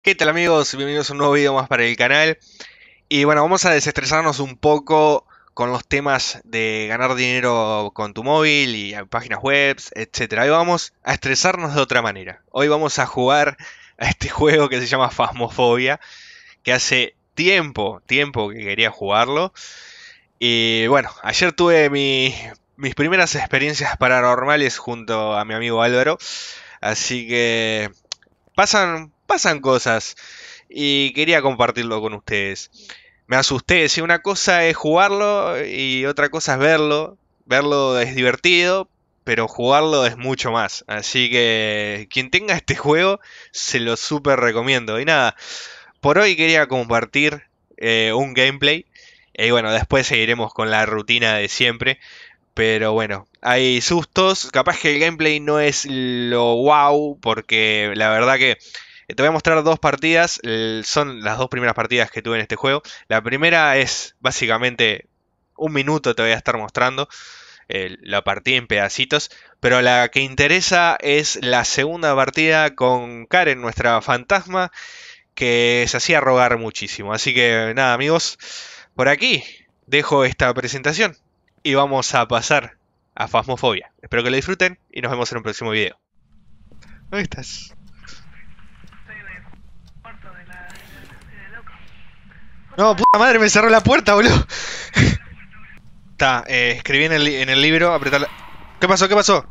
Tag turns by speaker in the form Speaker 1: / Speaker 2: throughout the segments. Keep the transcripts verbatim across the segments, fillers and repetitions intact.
Speaker 1: ¿Qué tal amigos? Bienvenidos a un nuevo video más para el canal. Y bueno, vamos a desestresarnos un poco con los temas de ganar dinero con tu móvil y a páginas web, etcétera. Hoy vamos a estresarnos de otra manera. Hoy vamos a jugar a este juego que se llama Phasmophobia, que hace tiempo, tiempo que quería jugarlo. Y bueno, ayer tuve mi- mis primeras experiencias paranormales junto a mi amigo Álvaro. Así que pasan, pasan cosas y quería compartirlo con ustedes. Me asusté, si una cosa es jugarlo y otra cosa es verlo. Verlo es divertido, pero jugarlo es mucho más. Así que quien tenga este juego se lo súper recomiendo. Y nada, por hoy quería compartir eh, un gameplay. Y bueno, después seguiremos con la rutina de siempre. Pero bueno, hay sustos. Capaz que el gameplay no es lo wow, porque la verdad que te voy a mostrar dos partidas. el- Son las dos primeras partidas que tuve en este juego. La primera es básicamente un minuto, te voy a estar mostrando. eh, la partida en pedacitos. Pero la que interesa es la segunda partida con Karen, nuestra fantasma, que se hacía rogar muchísimo. Así que nada, amigos, por aquí dejo esta presentación y vamos a pasar a Phasmophobia. Espero que lo disfruten y nos vemos en un próximo video. ¿Dónde estás?
Speaker 2: Estoy en el cuarto de la, de la loca.
Speaker 1: No, puta madre, me cerró la puerta, boludo. Está, eh, escribí en el, li- en el libro, apretar la... ¿Qué pasó? ¿Qué pasó?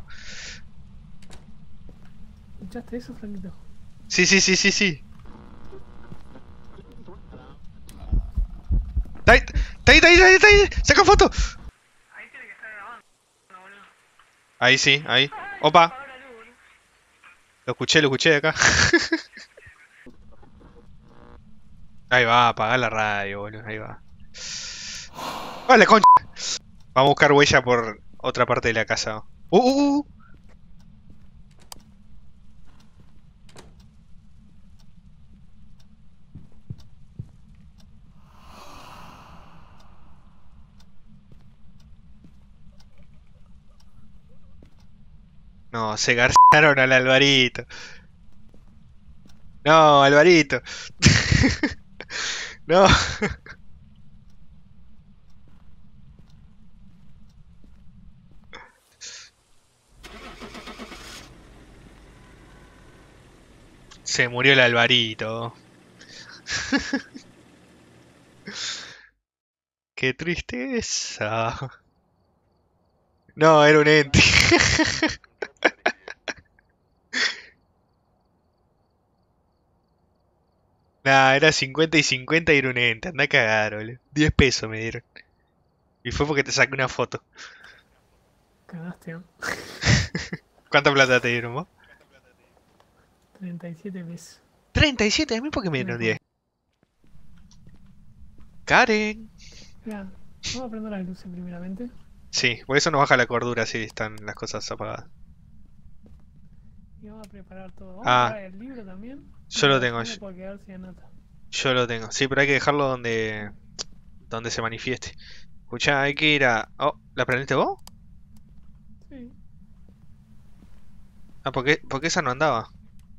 Speaker 2: ¿Escuchaste eso, Franquito?
Speaker 1: Sí, sí, sí, sí, sí. Está ahí, está ahí, está ahí, está ahí, está ahí. Saca foto.
Speaker 2: Ahí tiene que estar grabando, boludo.
Speaker 1: Ahí sí, ahí.
Speaker 2: Ay, se
Speaker 1: Opa,
Speaker 2: apagó la luz, boludo.
Speaker 1: lo escuché, lo escuché de acá. Ahí va, apagar la radio, boludo, ahí va. ¡Vale, concha! Vamos a buscar huella por otra parte de la casa. ¡Uh, uh, uh! No, se garzaron al Alvarito. No, Alvarito. No. Se murió el Alvarito. Qué tristeza. No, era un ente. Nah, era cincuenta y cincuenta y era un ente. Anda a cagar, boludo. diez pesos me dieron. Y fue porque te saqué una foto.
Speaker 2: Cagaste, ¿no?
Speaker 1: ¿Cuánta plata te dieron vos?
Speaker 2: treinta y siete pesos.
Speaker 1: treinta y siete, a mí porque me
Speaker 2: No
Speaker 1: dieron diez.
Speaker 2: importa.
Speaker 1: Karen.
Speaker 2: Mira, vamos a prender las luces primeramente.
Speaker 1: Sí, por eso nos baja la cordura si están las cosas apagadas.
Speaker 2: Y vamos a preparar todo. Vamos a
Speaker 1: Ah,
Speaker 2: preparar el libro también.
Speaker 1: yo lo
Speaker 2: No,
Speaker 1: tengo.
Speaker 2: después me
Speaker 1: Yo,
Speaker 2: puedo quedar sin nota.
Speaker 1: yo lo tengo. Sí, pero hay que dejarlo donde donde se manifieste. Escuchá, hay que ir a... Oh, ¿la prendiste vos?
Speaker 2: Sí.
Speaker 1: Ah, ¿por qué, por qué esa no andaba?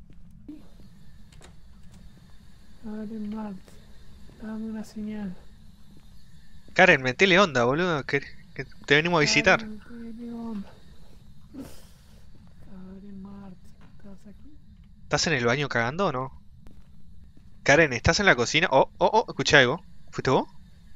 Speaker 2: Karen Mart, dame una señal.
Speaker 1: Karen, metele onda, boludo, que, que te venimos a visitar.
Speaker 2: Karen, ¿qué onda? Karen Mart, ¿estás aquí?
Speaker 1: ¿Estás en el baño cagando o no? Karen, ¿estás en la cocina? Oh, oh, oh, escuché algo. ¿Fuiste vos?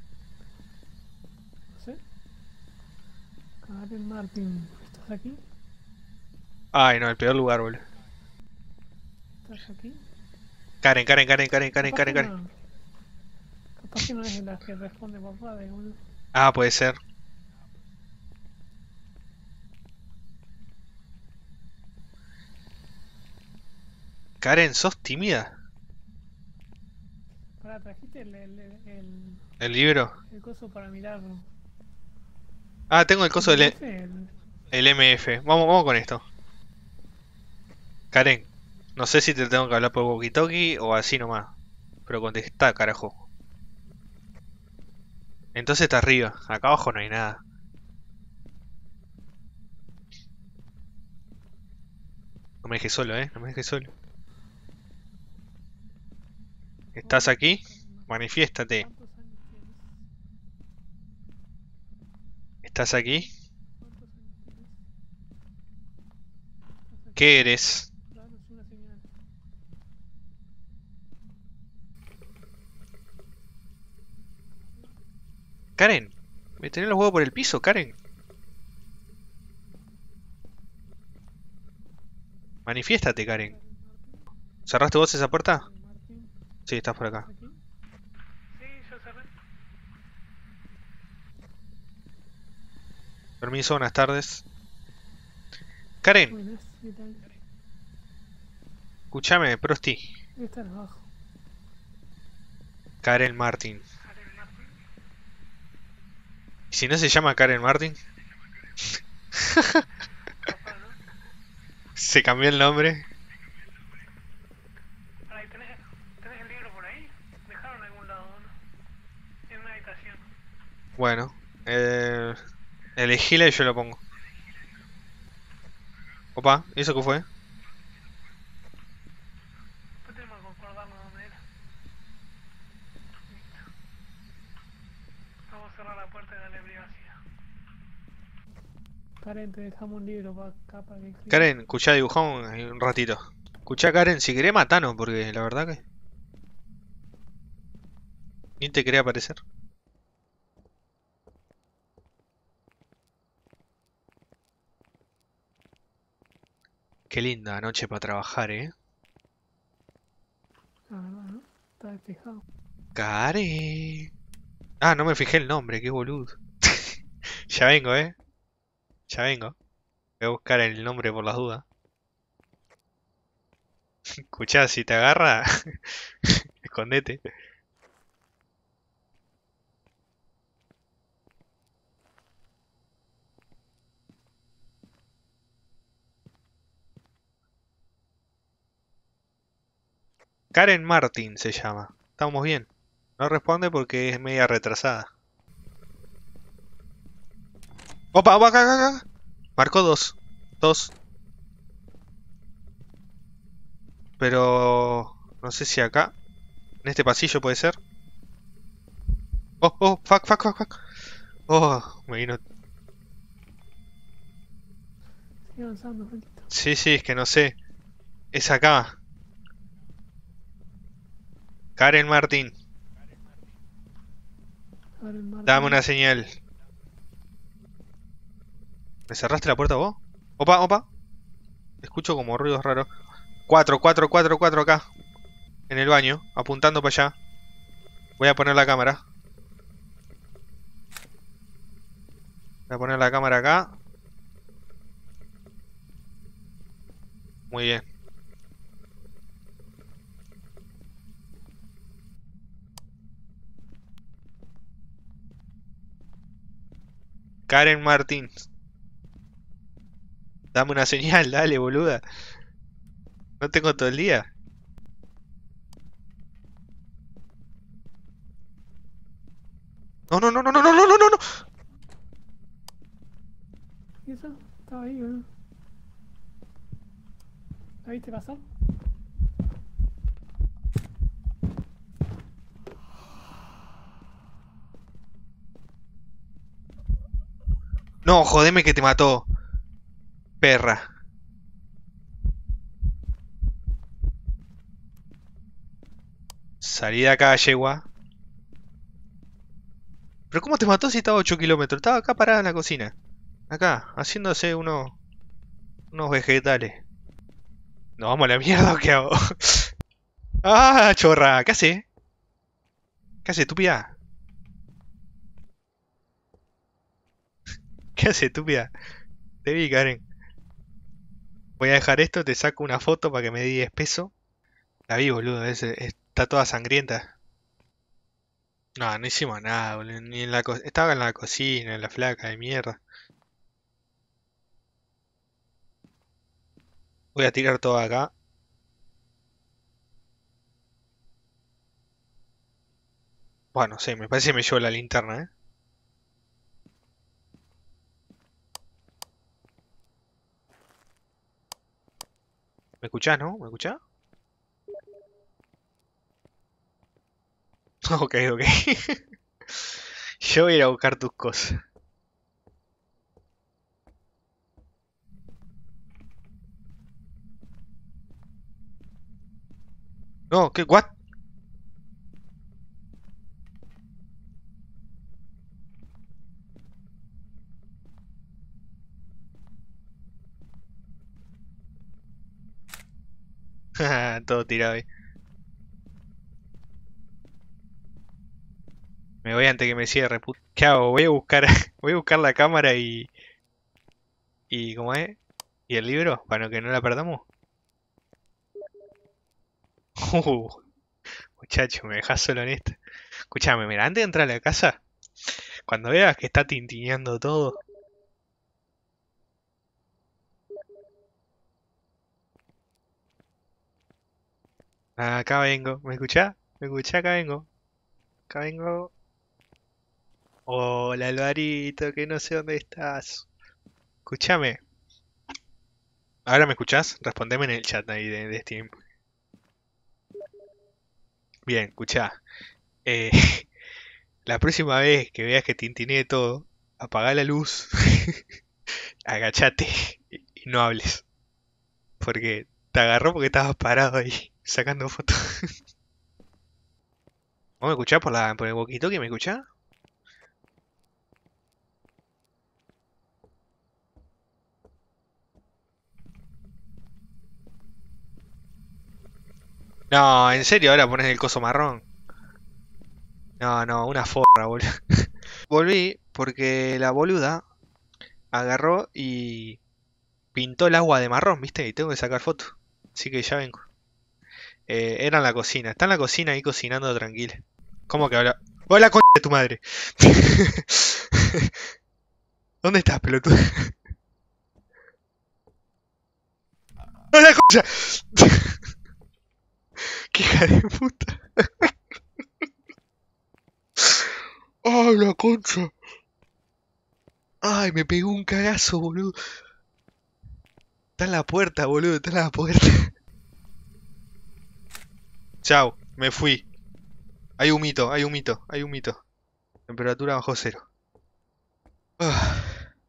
Speaker 2: No sé. Karen Martin, ¿estás aquí?
Speaker 1: Ay, no, el peor lugar, boludo.
Speaker 2: ¿Estás aquí?
Speaker 1: Karen, Karen, Karen, Karen, Karen,
Speaker 2: Capaz
Speaker 1: Karen,
Speaker 2: que
Speaker 1: Karen.
Speaker 2: no. Capaz que no es de las que responde papá de uno.
Speaker 1: Ah, puede ser. Karen, ¿sos tímida?
Speaker 2: Pará, trajiste el, el, el,
Speaker 1: ¿El libro?
Speaker 2: el coso para mirarlo.
Speaker 1: Ah, tengo el coso
Speaker 2: ¿El
Speaker 1: del E-
Speaker 2: M F? El...
Speaker 1: el M F. Vamos, vamos con esto. Karen, no sé si te tengo que hablar por walkie-talkie o así nomás. Pero contestá, carajo. Entonces está arriba. Acá abajo no hay nada. No me dejes solo, eh. No me dejes solo. ¿Estás aquí? Manifiéstate.
Speaker 3: ¿Cuántos años tienes?
Speaker 1: ¿Estás aquí?
Speaker 3: ¿Cuántos años tienes? ¿Estás aquí?
Speaker 1: ¿Qué eres?
Speaker 3: Danos una señal.
Speaker 1: Karen, me tenés los huevos por el piso, Karen. Manifiéstate, Karen.
Speaker 3: Karen Martin.
Speaker 1: ¿Cerraste vos esa puerta?
Speaker 3: Karen Martin.
Speaker 1: Sí, estás por
Speaker 3: ¿Estás
Speaker 1: acá.
Speaker 3: aquí?
Speaker 2: Sí, yo cerré.
Speaker 1: Permiso, buenas tardes. Karen,
Speaker 3: Buenas, ¿qué tal?
Speaker 1: escúchame, Prosti.
Speaker 3: Estás abajo.
Speaker 1: Karen Martin.
Speaker 2: Karen Martin.
Speaker 1: ¿Y si no se llama Karen Martin?
Speaker 2: Capaz, ¿no?
Speaker 1: ¿Se cambió el nombre?
Speaker 2: Por ahí, ¿tenés, ¿tenés el libro por ahí? Dejaron en algún lado, ¿no? En una habitación.
Speaker 1: Bueno, eh, elegíla y yo lo pongo. Opa, ¿y eso qué fue?
Speaker 2: Después tenemos que concordarnos dónde era. Listo. Vamos a cerrar la puerta y darle privacidad.
Speaker 3: Karen, te dejamos un libro para acá para que escribas.
Speaker 1: Karen, escuchá, dibujamos un un ratito. Escuchá, Karen, si querés matanos, porque la verdad que... Ni te quería aparecer. Qué linda noche para trabajar, ¿eh?
Speaker 3: La verdad, ¿no? Está despejado.
Speaker 1: Karen. Ah, no me fijé el nombre, qué boludo. Ya vengo, ¿eh? Ya vengo. Voy a buscar el nombre por las dudas. Escuchá, si te agarra, escondete. Karen Martin se llama. Estamos bien. No responde porque es media retrasada. Opa, opa, acá, acá, acá. Marcó dos. Dos. Pero... No sé si acá. En este pasillo puede ser. Oh, oh, fuck, fuck, fuck, fuck. Oh, me vino...
Speaker 3: Sigue avanzando, Franquito.
Speaker 1: Sí, sí, es que no sé. Es acá. Karen Martin,
Speaker 3: Karen Martin.
Speaker 1: dame una señal. ¿Me cerraste la puerta vos? Opa, opa. Escucho como ruidos raros. Cuatro, cuatro, cuatro, cuatro acá. En el baño, apuntando para allá. Voy a poner la cámara. Voy a poner la cámara acá. Muy bien. Karen Martin, dame una señal, dale, boluda. No tengo todo el día. No, no, no, no, no, no, no, no, no, no.
Speaker 3: ¿Y eso? Estaba ahí, ¿no? ¿La viste pasar?
Speaker 1: No, jodeme que te mató. Perra. Salí de acá, yegua. ¿Pero cómo te mató si estaba a ocho kilómetros? Estaba acá parada en la cocina. Acá, haciéndose unos, unos vegetales. ¿Nos vamos a la mierda o qué hago? ¡Ah, chorra! ¿Qué hace? ¿Qué hace, estúpida? ¿Qué hace, estúpida? Te vi, Karen. Voy a dejar esto, te saco una foto para que me digas peso. La vi, boludo, es- está toda sangrienta. No, no hicimos nada, boludo. Ni en la co- Estaba en la cocina, en la flaca de mierda. Voy a tirar todo acá. Bueno, sí, me parece que me llevo la linterna, ¿eh? ¿Me escuchás, no? ¿Me escuchás? Ok, ok. Yo voy a ir a buscar tus cosas. No, ¿qué? ¿What? Todo tirado ahí. Me voy antes que me cierre, puta. ¿Qué hago? Voy a buscar, voy a buscar la cámara y... ¿Y cómo es? ¿Y el libro? Para que no la perdamos. Uh, muchacho, me dejas solo en esta. Escuchame, mira, antes de entrar a la casa, cuando veas que está tintineando todo... Ah, acá vengo. ¿Me escuchás? ¿Me escuchás? Acá vengo. Acá vengo. Hola, Alvarito, que no sé dónde estás. Escúchame. ¿Ahora me escuchás? Respondeme en el chat ahí de, de Steam. Bien, escuchá. Eh, la próxima vez que veas que tintinee todo, apagá la luz, agachate y, y no hables. Porque te agarró porque estabas parado ahí sacando fotos. ¿Vos me escuchás por, la, por el walkie-talkie? ¿Me escuchás? No, en serio, ahora pones el coso marrón. No, no, una forra, boludo. Volví porque la boluda agarró y pintó el agua de marrón, ¿viste? Y tengo que sacar fotos. Así que ya vengo. Eh, era en la cocina. Está en la cocina ahí cocinando tranquila. ¿Cómo que habla? ¡Hola, concha de tu madre! ¿Dónde estás, pelotudo? ¡Hola, concha! ¡Qué hija de puta! ¡Ay, la concha! ¡Ay, me pegó un cagazo, boludo! Está en la puerta, boludo, está en la puerta. Chao, me fui. Hay humito, hay humito, hay humito. Temperatura bajo cero. Ah,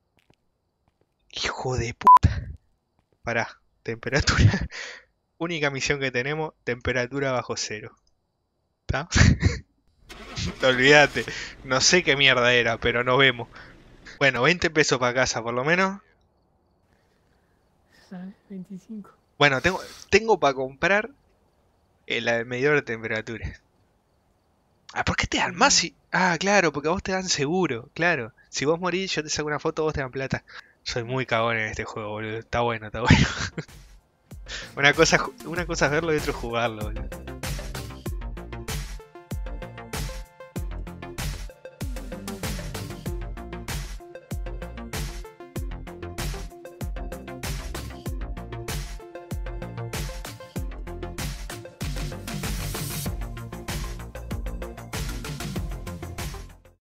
Speaker 1: hijo de puta. Pará, temperatura. Única misión que tenemos, temperatura bajo cero. ¿Está? Olvídate. No sé qué mierda era, pero nos vemos. Bueno, veinte pesos para casa, por lo menos.
Speaker 3: ¿Sabes? veinticinco.
Speaker 1: Bueno, tengo, tengo para comprar el, el medidor de temperatura. Ah, ¿por qué te dan más si...? Ah, claro, porque a vos te dan seguro, claro. Si vos morís, yo te saco una foto, vos te dan plata. Soy muy cagón en este juego, boludo. Está bueno, está bueno. Una cosa, una cosa es verlo y otra es jugarlo, boludo.